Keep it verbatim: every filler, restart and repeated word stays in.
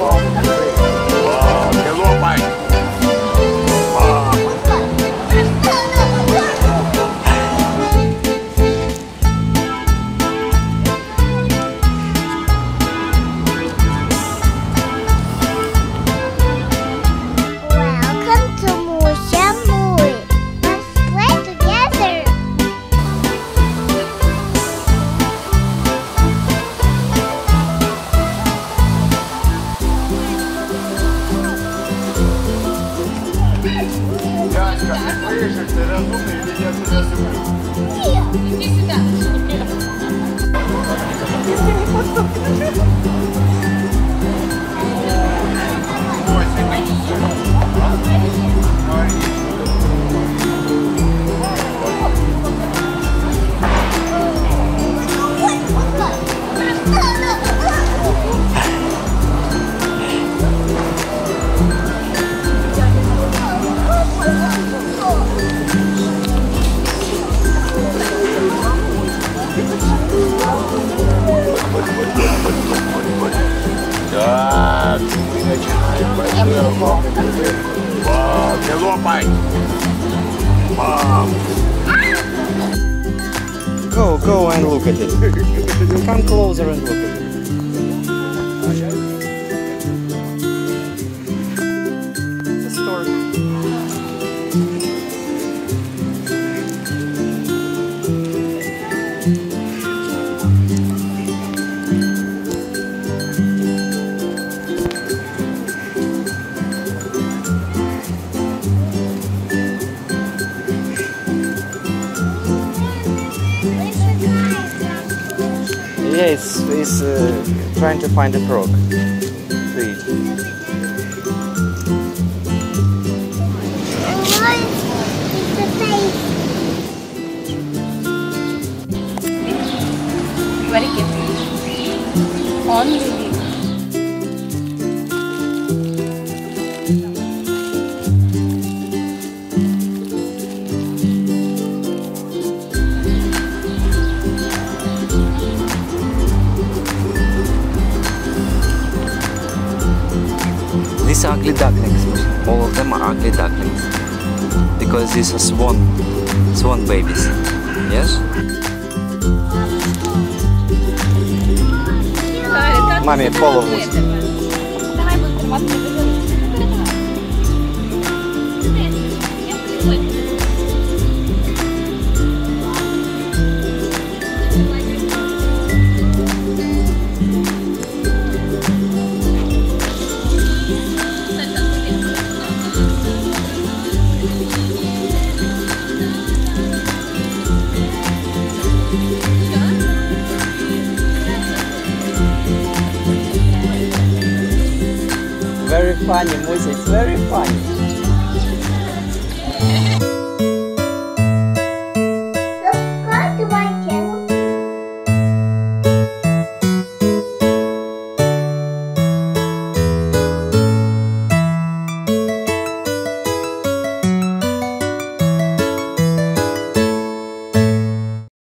Welcome to Moosya. Let's play together. Дядька, ты слышишь, ты разумный или я тебя сыплю? Иди сюда. Так, мы начинаем большой охоту. Вау, не лопай! Мам! Go, go and look at it. Come closer and look at it. It's a stork. Yeah, it's, it's uh, trying to find a frog. See. Very careful. Only leave. These are ugly ducklings. All of them are ugly ducklings. Because these are swan, swan babies. Yes? Mommy, follow me. Давай быстро, Very funny, Moosya, it's very funny.